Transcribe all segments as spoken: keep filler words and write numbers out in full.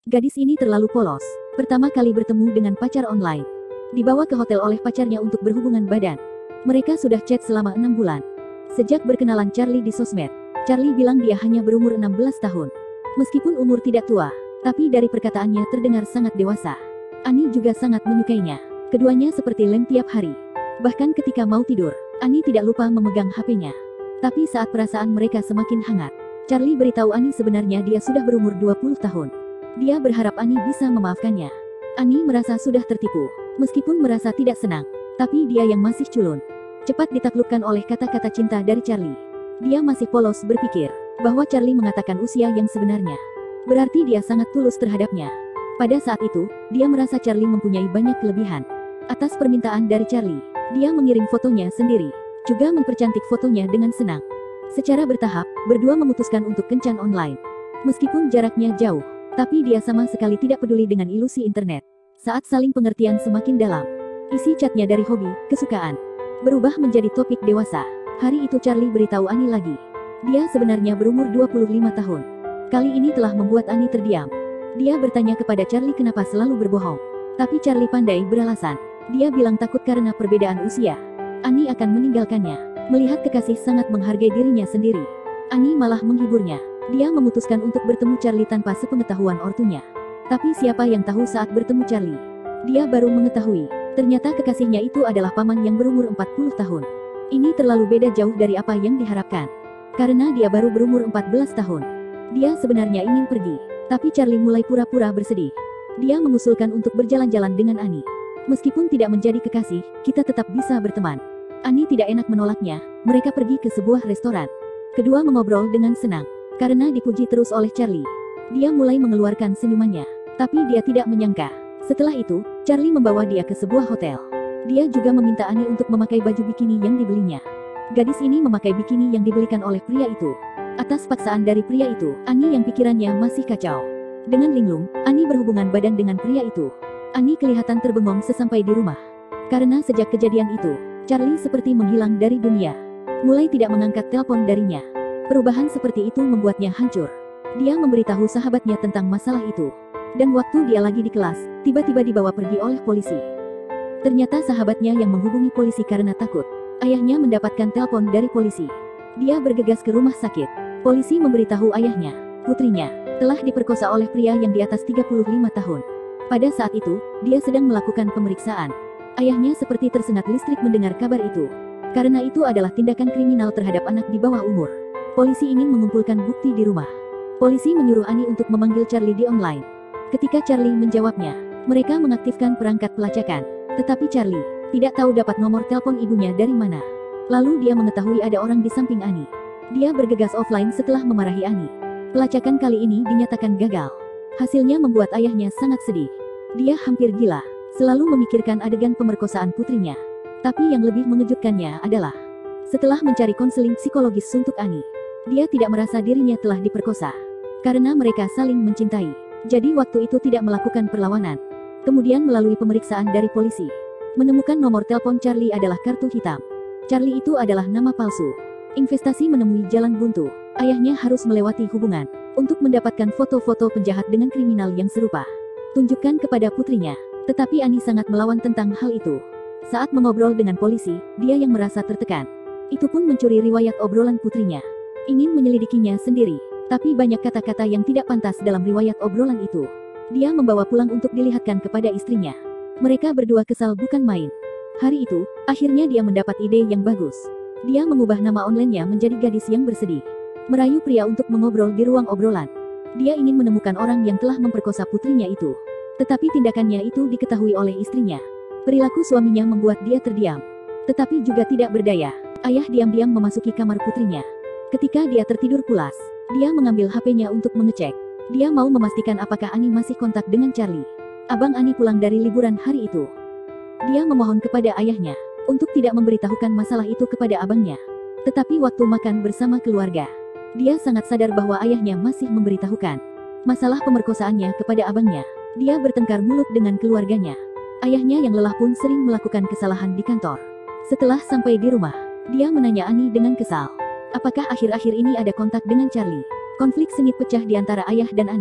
Gadis ini terlalu polos. Pertama kali bertemu dengan pacar online. Dibawa ke hotel oleh pacarnya untuk berhubungan badan. Mereka sudah chat selama enam bulan. Sejak berkenalan Charlie di sosmed, Charlie bilang dia hanya berumur enam belas tahun. Meskipun umur tidak tua, tapi dari perkataannya terdengar sangat dewasa. Annie juga sangat menyukainya. Keduanya seperti lem tiap hari. Bahkan ketika mau tidur, Annie tidak lupa memegang H P-nya. Tapi saat perasaan mereka semakin hangat, Charlie beritahu Annie sebenarnya dia sudah berumur dua puluh tahun. Dia berharap Annie bisa memaafkannya. Annie merasa sudah tertipu, meskipun merasa tidak senang. Tapi dia yang masih culun, cepat ditaklukkan oleh kata-kata cinta dari Charlie. Dia masih polos berpikir bahwa Charlie mengatakan usia yang sebenarnya. Berarti dia sangat tulus terhadapnya. Pada saat itu, dia merasa Charlie mempunyai banyak kelebihan. Atas permintaan dari Charlie, dia mengirim fotonya sendiri, juga mempercantik fotonya dengan senang. Secara bertahap, berdua memutuskan untuk kencan online. Meskipun jaraknya jauh, tapi dia sama sekali tidak peduli dengan ilusi internet. Saat saling pengertian semakin dalam, isi chatnya dari hobi, kesukaan, berubah menjadi topik dewasa. Hari itu Charlie beritahu Annie lagi. Dia sebenarnya berumur dua puluh lima tahun. Kali ini telah membuat Annie terdiam. Dia bertanya kepada Charlie kenapa selalu berbohong. Tapi Charlie pandai beralasan. Dia bilang takut karena perbedaan usia Annie akan meninggalkannya. Melihat kekasih sangat menghargai dirinya sendiri, Annie malah menghiburnya. Dia memutuskan untuk bertemu Charlie tanpa sepengetahuan ortunya. Tapi siapa yang tahu saat bertemu Charlie, dia baru mengetahui ternyata kekasihnya itu adalah paman yang berumur empat puluh tahun. Ini terlalu beda jauh dari apa yang diharapkan. Karena dia baru berumur empat belas tahun. Dia sebenarnya ingin pergi, tapi Charlie mulai pura-pura bersedih. Dia mengusulkan untuk berjalan-jalan dengan Annie. Meskipun tidak menjadi kekasih, kita tetap bisa berteman. Annie tidak enak menolaknya. Mereka pergi ke sebuah restoran. Kedua mengobrol dengan senang. Karena dipuji terus oleh Charlie, dia mulai mengeluarkan senyumannya. Tapi dia tidak menyangka, setelah itu, Charlie membawa dia ke sebuah hotel. Dia juga meminta Annie untuk memakai baju bikini yang dibelinya. Gadis ini memakai bikini yang dibelikan oleh pria itu. Atas paksaan dari pria itu, Annie yang pikirannya masih kacau. Dengan linglung, Annie berhubungan badan dengan pria itu. Annie kelihatan terbengong sesampai di rumah. Karena sejak kejadian itu, Charlie seperti menghilang dari dunia. Mulai tidak mengangkat telepon darinya. Perubahan seperti itu membuatnya hancur. Dia memberitahu sahabatnya tentang masalah itu. Dan waktu dia lagi di kelas, tiba-tiba dibawa pergi oleh polisi. Ternyata sahabatnya yang menghubungi polisi karena takut ayahnya mendapatkan telepon dari polisi. Dia bergegas ke rumah sakit. Polisi memberitahu ayahnya, putrinya telah diperkosa oleh pria yang di atas tiga puluh lima tahun. Pada saat itu, dia sedang melakukan pemeriksaan. Ayahnya seperti tersengat listrik mendengar kabar itu. Karena itu adalah tindakan kriminal terhadap anak di bawah umur. Polisi ingin mengumpulkan bukti di rumah. Polisi menyuruh Annie untuk memanggil Charlie di online. Ketika Charlie menjawabnya, mereka mengaktifkan perangkat pelacakan. Tetapi Charlie tidak tahu dapat nomor telepon ibunya dari mana. Lalu dia mengetahui ada orang di samping Annie. Dia bergegas offline setelah memarahi Annie. Pelacakan kali ini dinyatakan gagal. Hasilnya membuat ayahnya sangat sedih. Dia hampir gila, selalu memikirkan adegan pemerkosaan putrinya. Tapi yang lebih mengejutkannya adalah, setelah mencari konseling psikologis untuk Annie, dia tidak merasa dirinya telah diperkosa. Karena mereka saling mencintai. Jadi waktu itu tidak melakukan perlawanan. Kemudian melalui pemeriksaan dari polisi, menemukan nomor telepon Charlie adalah kartu hitam. Charlie itu adalah nama palsu. Investasi menemui jalan buntu. Ayahnya harus melewati hubungan untuk mendapatkan foto-foto penjahat dengan kriminal yang serupa. Tunjukkan kepada putrinya. Tetapi Annie sangat melawan tentang hal itu. Saat mengobrol dengan polisi, dia yang merasa tertekan. Itu pun mencuri riwayat obrolan putrinya. Ingin menyelidikinya sendiri. Tapi banyak kata-kata yang tidak pantas dalam riwayat obrolan itu. Dia membawa pulang untuk dilihatkan kepada istrinya. Mereka berdua kesal bukan main. Hari itu, akhirnya dia mendapat ide yang bagus. Dia mengubah nama online-nya menjadi gadis yang bersedih. Merayu pria untuk mengobrol di ruang obrolan. Dia ingin menemukan orang yang telah memperkosa putrinya itu. Tetapi tindakannya itu diketahui oleh istrinya. Perilaku suaminya membuat dia terdiam. Tetapi juga tidak berdaya. Ayah diam-diam memasuki kamar putrinya. Ketika dia tertidur pulas, dia mengambil H P-nya untuk mengecek. Dia mau memastikan apakah Annie masih kontak dengan Charlie. Abang Annie pulang dari liburan hari itu. Dia memohon kepada ayahnya untuk tidak memberitahukan masalah itu kepada abangnya. Tetapi waktu makan bersama keluarga, dia sangat sadar bahwa ayahnya masih memberitahukan masalah pemerkosaannya kepada abangnya. Dia bertengkar mulut dengan keluarganya. Ayahnya yang lelah pun sering melakukan kesalahan di kantor. Setelah sampai di rumah, dia menanya Annie dengan kesal, apakah akhir-akhir ini ada kontak dengan Charlie? Konflik sengit pecah di antara ayah dan anak.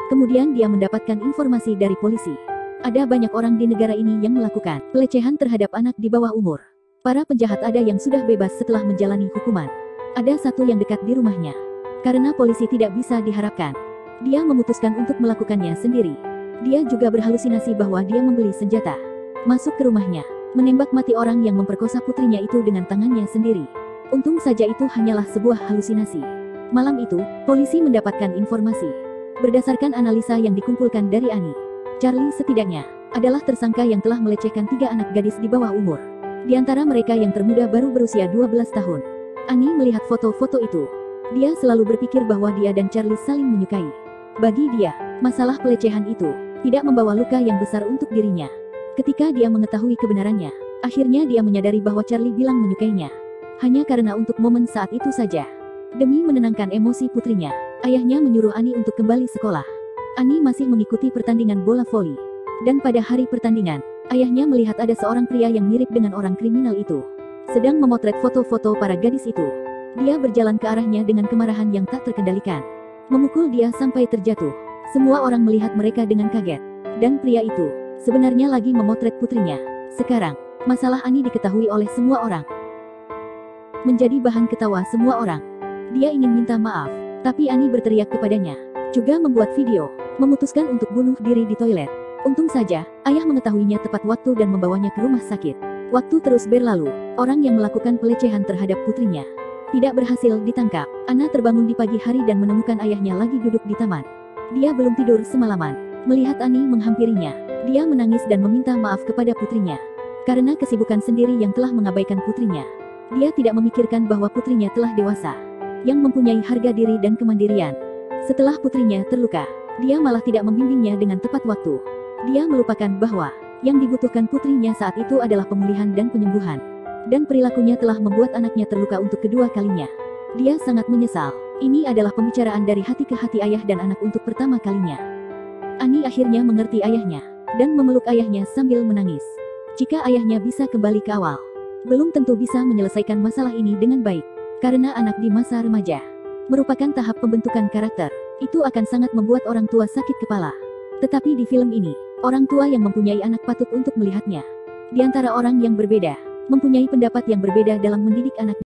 Kemudian dia mendapatkan informasi dari polisi. Ada banyak orang di negara ini yang melakukan pelecehan terhadap anak di bawah umur. Para penjahat ada yang sudah bebas setelah menjalani hukuman. Ada satu yang dekat di rumahnya. Karena polisi tidak bisa diharapkan, dia memutuskan untuk melakukannya sendiri. Dia juga berhalusinasi bahwa dia membeli senjata, masuk ke rumahnya, menembak mati orang yang memperkosa putrinya itu dengan tangannya sendiri. Untung saja itu hanyalah sebuah halusinasi. Malam itu, polisi mendapatkan informasi. Berdasarkan analisa yang dikumpulkan dari Annie, Charlie setidaknya adalah tersangka yang telah melecehkan tiga anak gadis di bawah umur. Di antara mereka yang termuda baru berusia dua belas tahun. Annie melihat foto-foto itu. Dia selalu berpikir bahwa dia dan Charlie saling menyukai. Bagi dia, masalah pelecehan itu tidak membawa luka yang besar untuk dirinya. Ketika dia mengetahui kebenarannya, akhirnya dia menyadari bahwa Charlie bilang menyukainya hanya karena untuk momen saat itu saja. Demi menenangkan emosi putrinya, ayahnya menyuruh Annie untuk kembali sekolah. Annie masih mengikuti pertandingan bola voli. Dan pada hari pertandingan, ayahnya melihat ada seorang pria yang mirip dengan orang kriminal itu sedang memotret foto-foto para gadis itu. Dia berjalan ke arahnya dengan kemarahan yang tak terkendalikan, memukul dia sampai terjatuh. Semua orang melihat mereka dengan kaget. Dan pria itu sebenarnya lagi memotret putrinya. Sekarang, masalah Annie diketahui oleh semua orang, menjadi bahan ketawa semua orang. Dia ingin minta maaf, tapi Annie berteriak kepadanya, juga membuat video, memutuskan untuk bunuh diri di toilet. Untung saja, ayah mengetahuinya tepat waktu dan membawanya ke rumah sakit. Waktu terus berlalu, orang yang melakukan pelecehan terhadap putrinya tidak berhasil ditangkap. Anna terbangun di pagi hari dan menemukan ayahnya lagi duduk di taman. Dia belum tidur semalaman. Melihat Annie menghampirinya, dia menangis dan meminta maaf kepada putrinya. Karena kesibukan sendiri yang telah mengabaikan putrinya. Dia tidak memikirkan bahwa putrinya telah dewasa, yang mempunyai harga diri dan kemandirian. Setelah putrinya terluka, dia malah tidak membimbingnya dengan tepat waktu. Dia melupakan bahwa yang dibutuhkan putrinya saat itu adalah pemulihan dan penyembuhan. Dan perilakunya telah membuat anaknya terluka untuk kedua kalinya. Dia sangat menyesal. Ini adalah pembicaraan dari hati ke hati ayah dan anak untuk pertama kalinya. Annie akhirnya mengerti ayahnya, dan memeluk ayahnya sambil menangis. Jika ayahnya bisa kembali ke awal, belum tentu bisa menyelesaikan masalah ini dengan baik. Karena anak di masa remaja merupakan tahap pembentukan karakter. Itu akan sangat membuat orang tua sakit kepala. Tetapi di film ini, orang tua yang mempunyai anak patut untuk melihatnya. Di antara orang yang berbeda, mempunyai pendapat yang berbeda dalam mendidik anak.